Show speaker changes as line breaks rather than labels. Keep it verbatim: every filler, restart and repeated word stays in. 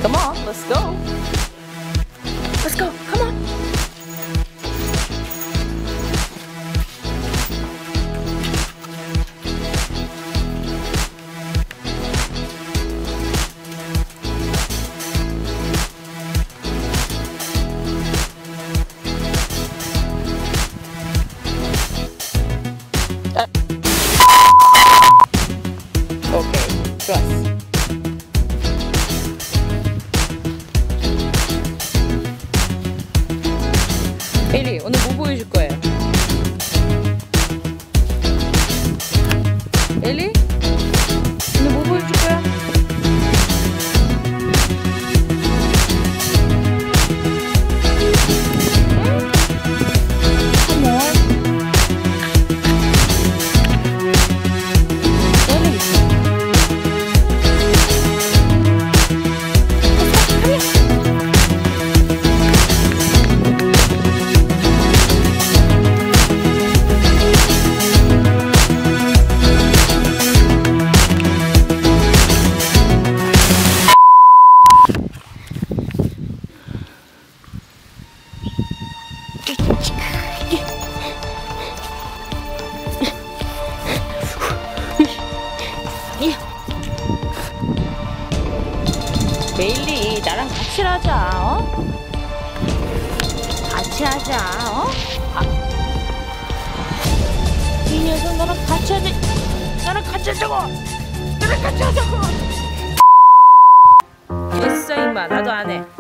Come on, let's go. Let's go, come on. 오케이, 좋았어. 에일리, 오늘 뭐 보여줄 거예요? 에일리? 오늘 뭐 보여줄 거야? 에일리, 나랑 같이 하자, 어? 같이 하자, 어? 아. 이 녀석 나랑 같이 하자. 나랑 같이 하자고. 나랑 같이 하자고. 됐어, 임마. 나도 안 해.